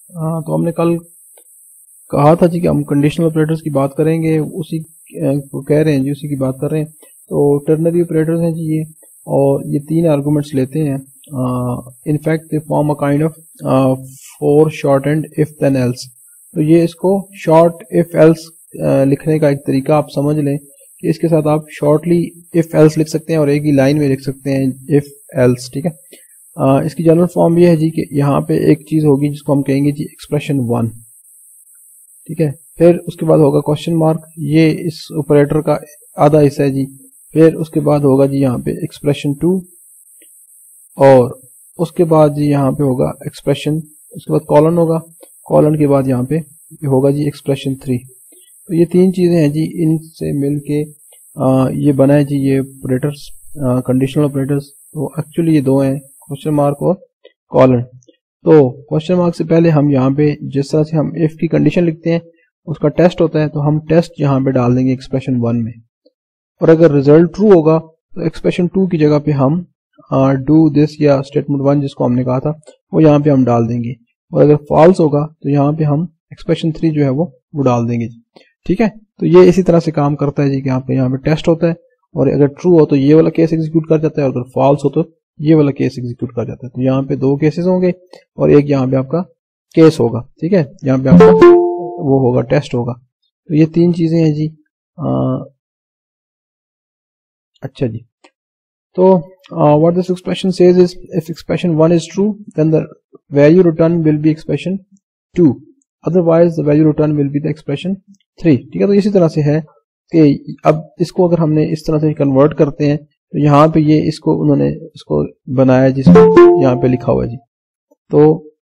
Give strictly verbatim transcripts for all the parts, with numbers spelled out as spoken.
हाँ, तो हमने कल कहा था जी कि हम कंडीशनल ऑपरेटर्स की बात करेंगे, उसी को कह रहे हैं जी, उसी की बात कर रहे हैं। तो टर्नरी ऑपरेटर्स हैं जी ये, और ये तीन आर्गुमेंट्स लेते हैं। In fact they form a kind of for short and if then else. तो ये इसको शॉर्ट इफ एल्स लिखने का एक तरीका आप समझ लें कि इसके साथ आप शॉर्टली इफ एल्स लिख सकते हैं और एक ही लाइन में लिख सकते हैं इफ एल्स, ठीक है। uh, इसकी जनरल फॉर्म ये है जी कि यहाँ पे एक चीज होगी जिसको हम कहेंगे जी एक्सप्रेशन वन, ठीक है। फिर उसके बाद होगा क्वेश्चन मार्क, ये इस ऑपरेटर का आधा हिस्सा है जी। फिर उसके बाद होगा जी यहाँ पे एक्सप्रेशन टू, और उसके बाद जी यहाँ पे होगा एक्सप्रेशन, उसके बाद कॉलन होगा, कॉलन के बाद यहाँ पे होगा जी एक्सप्रेशन थ्री। तो ये तीन चीजें हैं जी, इनसे मिलके ये बना है जी ये ऑपरेटर्स, कंडीशनल ऑपरेटर्स। तो एक्चुअली ये दो हैं, क्वेश्चन मार्क और कॉलन। तो क्वेश्चन मार्क से पहले हम यहाँ पे जिस तरह से हम इफ की कंडीशन लिखते हैं उसका टेस्ट होता है, तो हम टेस्ट यहाँ पे डाल देंगे एक्सप्रेशन वन में, और अगर रिजल्ट ट्रू होगा तो एक्सप्रेशन टू की जगह पे हम डू दिस या स्टेटमेंट वन जिसको हमने कहा था वो यहाँ पे हम डाल देंगे, और अगर फॉल्स होगा तो यहाँ पे हम एक्सप्रेशन थ्री जो है वो वो डाल देंगे, ठीक है। तो ये इसी तरह से काम करता है जी कि यहाँ पे यहाँ पे टेस्ट होता है, और अगर ट्रू हो तो ये वाला केस एग्जीक्यूट कर जाता है, और अगर फॉल्स हो तो ये वाला केस एग्जीक्यूट कर जाता है। तो यहाँ पे दो केसेस होंगे और एक यहाँ पे आपका केस होगा, ठीक है। यहाँ पे आपका वो होगा टेस्ट होगा। तो ये तीन चीजें हैं जी। आ, अच्छा जी, तो what this expression says is if expression one is true then the value return will be expression two, otherwise the value return will be the expression three, ठीक है। तो इसी तरह से है कि अब इसको अगर हमने इस तरह से कन्वर्ट करते हैं तो यहाँ पे ये इसको उन्होंने इसको बनाया जिसको यहाँ पे लिखा हुआ है जी। तो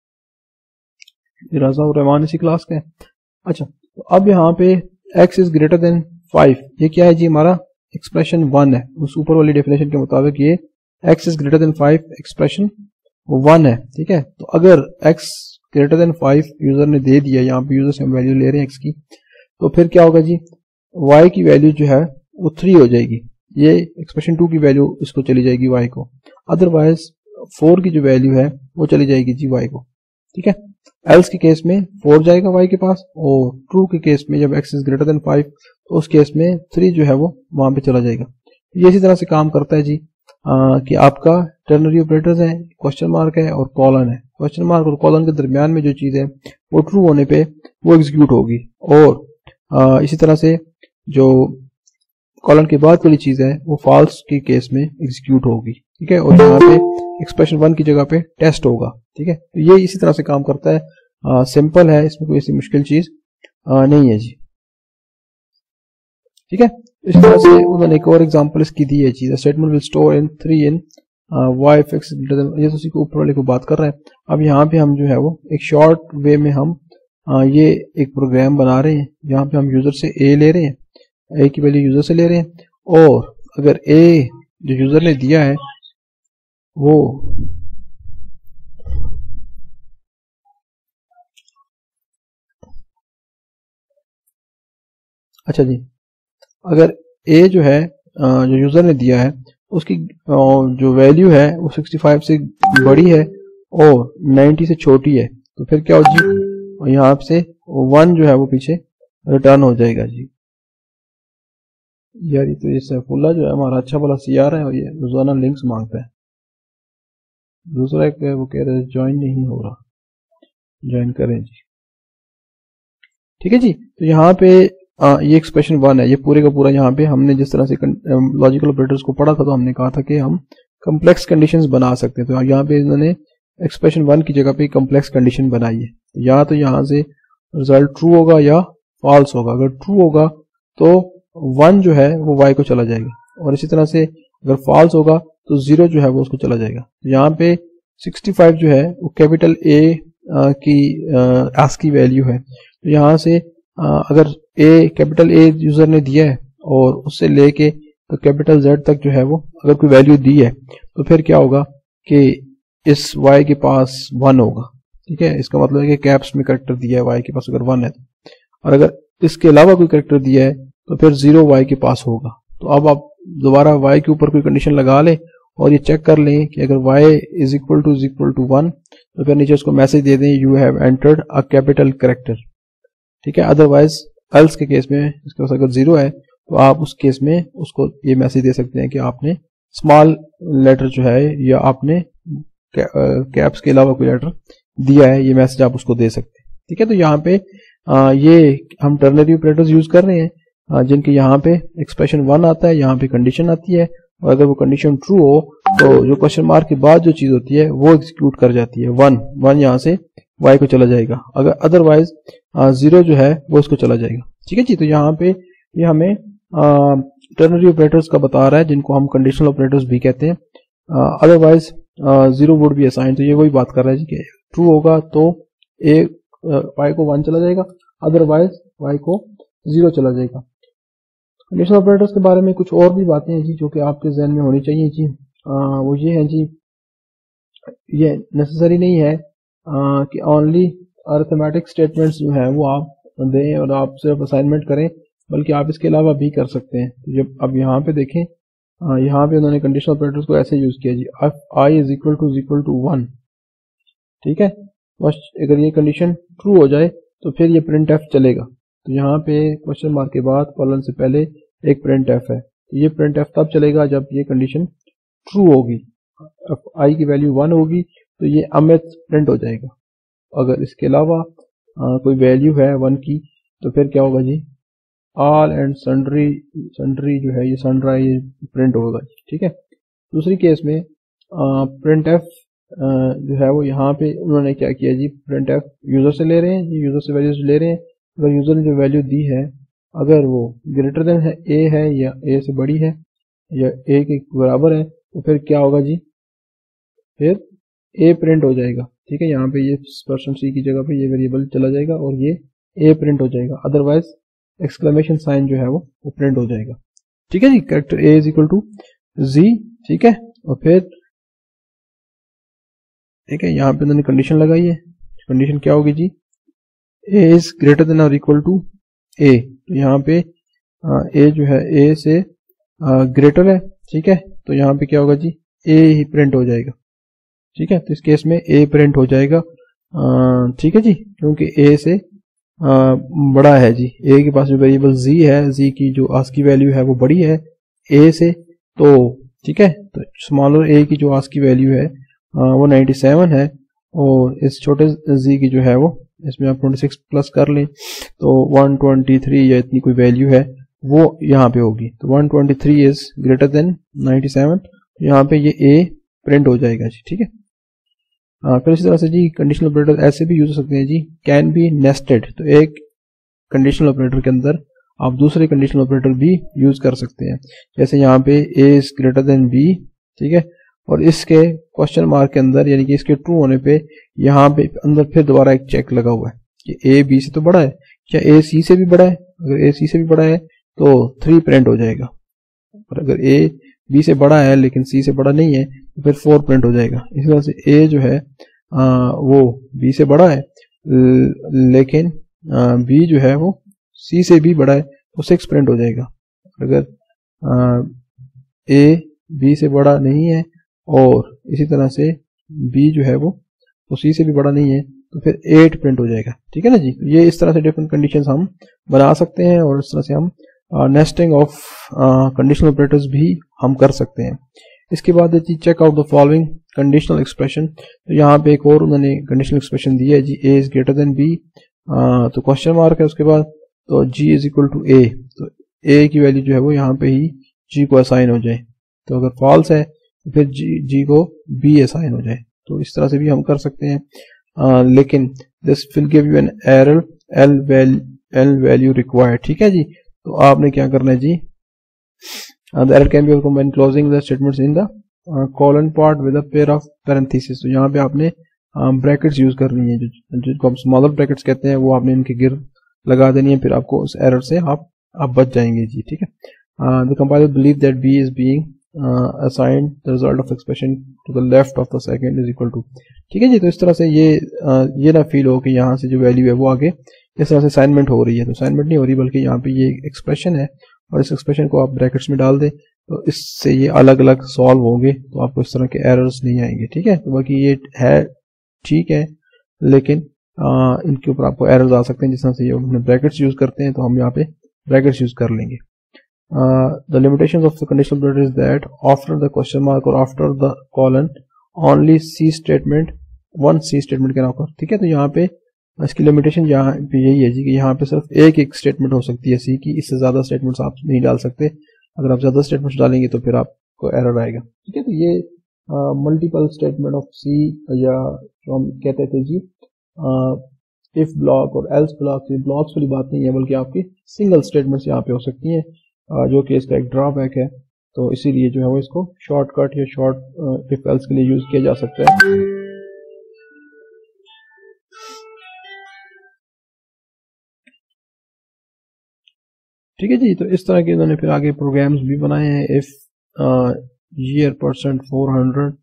राजा और रहमान इसी क्लास का है। अच्छा, तो अब यहाँ पे x is greater than five, ये क्या है जी, हमारा एक्सप्रेशन वन है। उस ऊपर वाली डेफिनेशन के मुताबिक ये x is greater than five expression one है, ठीक है। तो अगर x greater than five user ने दे दिया, यहाँ पे यूजर से हम वैल्यू ले रहे हैं x की, तो फिर क्या होगा जी, y की वैल्यू जो है वो थ्री हो जाएगी, ये एक्सप्रेशन टू की वैल्यू इसको चली जाएगी y को, अदरवाइज फोर की जो वैल्यू है वो चली जाएगी जी y को, ठीक है। एल्स के केस में फोर जाएगा y के पास, और ट्रू के केस में जब x is greater than five तो उस केस में थ्री जो है वो वहां पे चला जाएगा। ये इसी तरह से काम करता है जी आ, कि आपका टर्नरी ऑपरेटर्स है, क्वेश्चन मार्क है और कॉलन है। क्वेश्चन मार्क और कॉलन के दरमियान में जो चीज है वो ट्रू होने पे वो एग्जीक्यूट होगी, और आ, इसी तरह से जो कॉलन के बाद वाली चीज है वो फॉल्स के केस में एग्जीक्यूट होगी, ठीक है। और यहाँ पे एक्सप्रेशन वन की जगह पे टेस्ट होगा, ठीक है। तो ये इसी तरह से काम करता है, आ, सिंपल है, इसमें कोई ऐसी मुश्किल चीज आ, नहीं है जी, ठीक है। इस तरह से उन्होंने एक और एग्जांपल इसकी दी है जी, the statement will store in three in y if x greater than, ये तो उसी को ऊपर वाले को बात कर रहे हैं। अब यहाँ पे हम जो है वो एक शॉर्ट वे में हम आ, ये एक प्रोग्राम बना रहे हैं, यहाँ पे हम यूजर से ए ले रहे हैं, ए की वैल्यू यूजर से ले रहे हैं, और अगर ए जो यूजर ने दिया है वो अच्छा जी, अगर ए जो है जो यूजर ने दिया है उसकी जो वैल्यू है वो सिक्सटी फाइव से बड़ी है और नाइंटी से छोटी है, तो फिर क्या हो जी, यहाँ से वन जो है वो पीछे रिटर्न हो जाएगा जी। यार ये तो ये सैफुल्ला जो है हमारा अच्छा वाला सीआर है और ये रोजाना लिंक्स मांगता है। दूसरा एक वो कह रहे ज्वाइन नहीं हो रहा, ज्वाइन करें जी, ठीक है जी। तो यहाँ पे आ, ये एक्सप्रेशन वन है, ये पूरे का पूरा यहाँ पे हमने जिस तरह से लॉजिकल ऑपरेटर्स को पढ़ा था तो हमने कहा था कि हम कम्प्लेक्स कंडीशंस बना सकते हैं। तो यहाँ पे इन्होंने एक्सप्रेशन वन की जगह पे कम्प्लेक्स कंडीशन बनाई है, या तो यहाँ से रिजल्ट ट्रू होगा या फॉल्स होगा। अगर ट्रू होगा तो वन जो है वो वाई को चला जाएगा, और इसी तरह से अगर फॉल्स होगा तो जीरो जो है वो उसको चला जाएगा। यहाँ पे सिक्सटी फाइव जो है वो कैपिटल ए की एस की वैल्यू है, तो यहाँ से आ, अगर ए कैपिटल ए यूजर ने दिया है और उससे लेके तो कैपिटल जेड तक जो है वो अगर कोई वैल्यू दी है तो फिर क्या होगा कि इस वाई के पास वन होगा, ठीक है। इसका मतलब है कि कैप्स में करेक्टर दिया है वाई के पास अगर वन है, और अगर इसके अलावा कोई करेक्टर दिया है तो फिर जीरो वाई के पास होगा। तो अब आप दोबारा वाई के ऊपर कोई कंडीशन लगा ले और ये चेक कर लें कि अगर y is equal to is equal to one तो फिर नीचे उसको मैसेज दे दें you have entered a capital character, ठीक है। अदरवाइज एल्स के केस में इसके पास अगर जीरो है तो आप उस केस में उसको ये मैसेज दे सकते हैं कि आपने स्मॉल लेटर जो है या आपने कैप्स के अलावा कोई लेटर दिया है, ये मैसेज आप उसको दे सकते हैं, ठीक है। तो यहाँ पे आ, ये हम टर्नरी ऑपरेटर्स यूज कर रहे हैं आ, जिनके यहाँ पे एक्सप्रेशन वन आता है, यहाँ पे कंडीशन आती है और अगर वो कंडीशन ट्रू हो तो जो क्वेश्चन मार्क के बाद जो चीज होती है वो एग्जीक्यूट कर जाती है, वन वन यहाँ से वाई को चला जाएगा, अगर अदरवाइज जीरो जो है वो इसको चला जाएगा, ठीक है जी। तो यहाँ पे ये हमें टर्नरी ऑपरेटर्स का बता रहा है जिनको हम कंडीशनल ऑपरेटर्स भी कहते हैं। Otherwise zero would be assign, तो ये वही बात कर रहा है जी कि ट्रू होगा तो ए वाई को वन चला जाएगा, अदरवाइज वाई को जीरो चला जाएगा। कंडीशनल ऑपरेटर्स के बारे में कुछ और भी बातें हैं जी जो कि आपके जहन में होनी चाहिए जी। आ, वो ये है जी, ये नेसेसरी नहीं है आ, कि ओनली अरिथमेटिक स्टेटमेंट्स जो है वो आप दें और आप सिर्फ असाइनमेंट करें, बल्कि आप इसके अलावा भी कर सकते हैं। तो जब अब यहाँ पे देखें, यहाँ पे उन्होंने कंडीशनल ऑपरेटर्स को ऐसे यूज किया जी, if i is equal to is equal to one, ठीक है। बस अगर ये कंडीशन ट्रू हो जाए तो फिर ये प्रिंट एफ चलेगा। तो यहाँ पे क्वेश्चन मार्क के बाद कॉलन से पहले एक प्रिंट एफ है, तो ये प्रिंट एफ तब चलेगा जब ये कंडीशन ट्रू होगी, आई की वैल्यू वन होगी तो ये अमित प्रिंट हो जाएगा। अगर इसके अलावा आ, कोई वैल्यू है वन की तो फिर क्या होगा जी, ऑल एंड सन्ड्री, सन्ड्री जो है ये सन्ड्रा ये प्रिंट होगा, ठीक है। दूसरी केस में प्रिंट एफ जो है वो यहाँ पे उन्होंने क्या किया जी, प्रिंट एफ यूजर से ले रहे हैं, यूजर से वैल्यूज ले रहे हैं, अगर यूजर ने जो वैल्यू दी है अगर वो ग्रेटर देन है ए है या ए से बड़ी है या ए के बराबर है तो फिर क्या होगा जी, फिर ए प्रिंट हो जाएगा, ठीक है। यहाँ पे ये परसेंट सी की जगह पे ये वेरिएबल चला जाएगा और ये ए प्रिंट हो जाएगा, अदरवाइज एक्सक्लेमेशन साइन जो है वो वो प्रिंट हो जाएगा, ठीक है जी। Character a is equal to g, ठीक है। और फिर ठीक है, यहाँ पे उन्होंने कंडीशन लगाई है, कंडीशन क्या होगी जी, ए इज ग्रेटर देन और इक्वल टू ए, तो यहाँ पे ए जो है ए से ग्रेटर है, ठीक है। तो यहाँ पे क्या होगा जी, ए ही प्रिंट हो जाएगा, ठीक है। तो इस केस में ए प्रिंट हो जाएगा, ठीक है जी, क्योंकि ए से आ, बड़ा है जी, ए के पास जो वेरिएबल जी है, जी की जो आस्की वैल्यू है वो बड़ी है ए से, तो ठीक है। तो स्मॉलर ए की जो आस्की वैल्यू है आ, वो नाइन्टी सेवन है और इस छोटे जी की जो है वो, इसमें आप ट्वेंटी सिक्स प्लस कर लें तो वन ट्वेंटी थ्री या इतनी कोई वैल्यू है वो यहाँ पे होगी, तो one twenty three is greater than ninety seven, तो यहाँ पे ये ए प्रिंट हो जाएगा जी, ठीक है। आ, फिर इसी तरह से जी कंडीशनल ऑपरेटर ऐसे भी यूज हो सकते हैं जी, कैन बी नेस्टेड, तो एक कंडीशनल ऑपरेटर के अंदर आप दूसरे कंडीशनल ऑपरेटर भी यूज कर सकते हैं, जैसे यहाँ पे a is greater than b, ठीक है। और इसके क्वेश्चन मार्क के अंदर यानी कि इसके ट्रू होने पे यहाँ पे अंदर फिर दोबारा एक चेक लगा हुआ है कि ए बी से तो बड़ा है, क्या ए सी से भी बड़ा है, अगर ए सी से भी बड़ा है तो थ्री प्रिंट हो जाएगा, और अगर ए बी से बड़ा है लेकिन सी से बड़ा नहीं है तो फिर फोर प्रिंट हो जाएगा। इस तरह से ए जो है आ, वो बी से बड़ा है लेकिन बी जो है वो सी से भी बड़ा है तो सिक्स प्रिंट हो जाएगा। अगर ए बी से बड़ा नहीं है और इसी तरह से बी जो है वो तो सी से भी बड़ा नहीं है तो फिर एट प्रिंट हो जाएगा, ठीक है ना जी। ये इस तरह से डिफरेंट कंडीशंस हम बना सकते हैं और इस तरह से हम नेस्टिंग ऑफ कंडीशनल ऑपरेटर्स भी हम कर सकते हैं। इसके बाद जी check out the following conditional expression, तो यहाँ पे एक और उन्होंने कंडीशनल एक्सप्रेशन दी है जी, a is greater than b, तो क्वेश्चन मार्क है उसके बाद, तो g is equal to a, तो ए की वैल्यू जो है वो यहाँ पे ही जी को असाइन हो जाए, तो अगर फॉल्स है तो फिर जी जी को बी असाइन हो जाए, तो इस तरह से भी हम कर सकते हैं। आ, लेकिन this will give you an error L value L value required, ठीक है जी। तो आपने क्या करना है जी, the error can be overcome when closing the statements in the colon part with a pair of parenthesis, तो यहाँ पे आपने ब्रैकेट्स यूज करनी है, जो जिनको हम स्मॉलर ब्रैकेट्स कहते हैं वो आपने इनके गिर लगा देनी है, फिर आपको उस एरर से आप आप बच जाएंगे जी, ठीक है। The compiler believe that b is being assigned the result of expression to the left of the second is equal to, ठीक है जी। तो इस तरह से ये uh, ये ना फील हो कि यहाँ से जो वैल्यू है वो आगे इस तरह से असाइनमेंट हो रही है, तो असाइनमेंट नहीं हो रही बल्कि यहाँ पे ये एक्सप्रेशन है और इस एक्सप्रेशन को आप ब्रैकेट्स में डाल दें तो इससे ये अलग अलग सॉल्व होंगे, तो आपको इस तरह के एरर्स नहीं आएंगे। ठीक है, तो बाकी ये है ठीक है, लेकिन आ, इनके ऊपर आपको एरर्स आ सकते हैं। जिस तरह से ये अपने ब्रैकेट्स यूज करते हैं, तो हम यहाँ पे ब्रैकेट्स यूज कर लेंगे। The limitations of the conditional operator is that after the question mark और after the colon only C statement one C statement can occur. ठीक है, तो यहाँ पे इसकी लिमिटेशन यहाँ पे यही है जी कि यहाँ पे सिर्फ एक एक स्टेटमेंट हो सकती है सी की, इससे ज्यादा स्टेटमेंट्स आप नहीं डाल सकते। अगर आप ज्यादा स्टेटमेंट्स डालेंगे तो फिर आपको एरर आएगा। ठीक है, तो ये मल्टीपल स्टेटमेंट ऑफ सी, या जो हम कहते थे जी इफ ब्लॉक और एल्स ब्लॉक, ये ब्लॉक्स वाली बात नहीं है, बल्कि आपकी सिंगल स्टेटमेंट्स यहाँ पे हो सकती हैं, uh, जो कि इसका एक ड्रॉबैक है। तो इसीलिए जो है वो इसको शॉर्टकट या शॉर्ट इफ एल्स के लिए यूज किया जा सकता है। ठीक है जी, तो इस तरह के इन्होंने फिर आगे प्रोग्राम्स भी बनाए हैं। If year percent four hundred,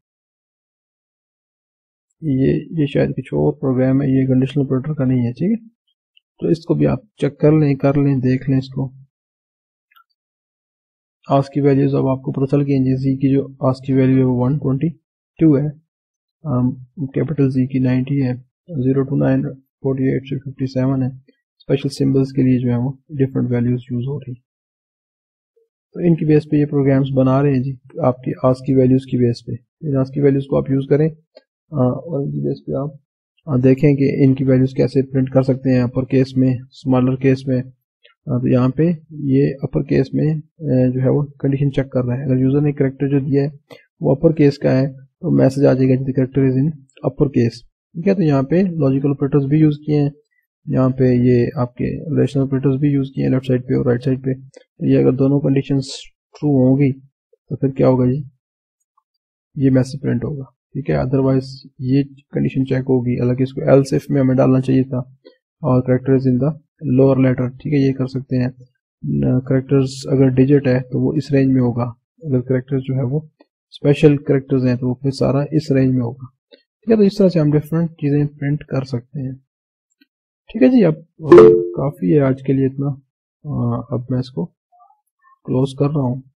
ये ये शायद कुछ और प्रोग्राम है, ये कंडीशनल ऑपरेटर का नहीं है। ठीक है, तो इसको भी आप चेक कर लें कर लें देख लें इसको। आज की वैल्यूज अब आपको पता चल गई, जी की जो आज की वैल्यू है वो वन ट्वेंटी टू है, कैपिटल जी की नाइंटी है, zero two nine forty eight से फिफ्टी सेवन है। स्पेशल सिंबल्स के लिए जो है वो डिफरेंट वैल्यूज यूज हो रही। तो इनकी बेस पे ये प्रोग्राम्स बना रहे हैं जी, आपकी आज की वैल्यूज की बेस पे। इन आज की वैल्यूज को आप यूज करें आ, और इनकी बेस पे आप आ, देखें कि इनकी वैल्यूज कैसे प्रिंट कर सकते हैं अपर केस में, स्मॉलर केस में। आ, तो यहाँ पे ये अपर केस में जो है वो कंडीशन चेक कर रहा है। अगर यूजर ने करेक्टर जो दिया है वो अपर केस का है, तो मैसेज आ जाएगा the character is in upper case. ठीक है, तो यहाँ पे लॉजिकल ऑपरेटर्स भी यूज किए हैं, यहाँ पे ये आपके रिलेशनल ऑपरेटर्स भी यूज किए हैं लेफ्ट साइड पे और राइट साइड पे। तो ये अगर दोनों कंडीशंस ट्रू होंगी तो फिर क्या होगा जी, ये मैसेज प्रिंट होगा। ठीक है, अदरवाइज ये कंडीशन चेक होगी। हालांकि इसको एल्स इफ में हमें डालना चाहिए था, और characters in the lower letter. ठीक है, ये कर सकते हैं। करेक्टर्स अगर डिजिट है तो वो इस रेंज में होगा, अगर करेक्टर्स जो है वो स्पेशल करेक्टर्स हैं तो वो फिर सारा इस रेंज में होगा। ठीक है, तो इस तरह से हम डिफरेंट चीजें प्रिंट कर सकते हैं। ठीक है जी, अब काफी है आज के लिए इतना। अब मैं इसको क्लोज कर रहा हूँ।